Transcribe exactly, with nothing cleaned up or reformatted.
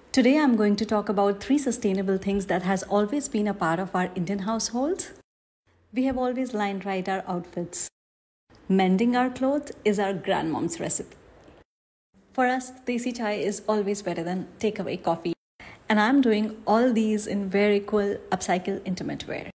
Today I'm going to talk about three sustainable things that has always been a part of our Indian households. We have always lined right our outfits. Mending our clothes is our grandmom's recipe. For us, desi chai is always better than takeaway coffee. And I'm doing all these in very cool upcycle intimate wear.